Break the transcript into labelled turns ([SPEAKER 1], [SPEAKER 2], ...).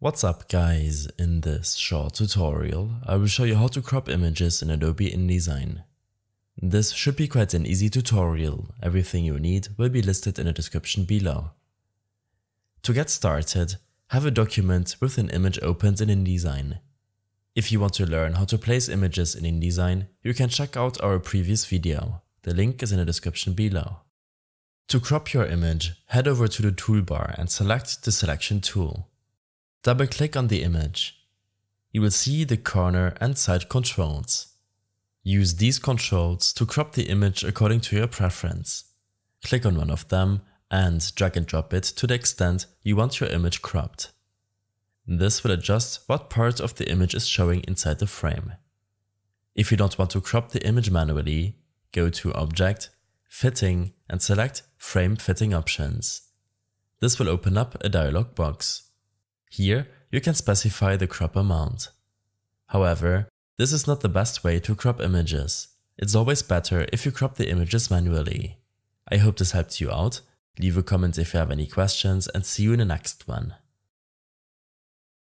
[SPEAKER 1] What's up guys, in this short tutorial I will show you how to crop images in Adobe InDesign. This should be quite an easy tutorial, everything you need will be listed in the description below. To get started, have a document with an image opened in InDesign. If you want to learn how to place images in InDesign, you can check out our previous video, the link is in the description below. To crop your image, head over to the toolbar and select the selection tool. Double-click on the image. You will see the corner and side controls. Use these controls to crop the image according to your preference. Click on one of them and drag and drop it to the extent you want your image cropped. This will adjust what part of the image is showing inside the frame. If you don't want to crop the image manually, go to Object, Fitting and select Frame Fitting Options. This will open up a dialog box. Here, you can specify the crop amount. However, this is not the best way to crop images. It's always better if you crop the images manually. I hope this helped you out. Leave a comment if you have any questions and see you in the next one.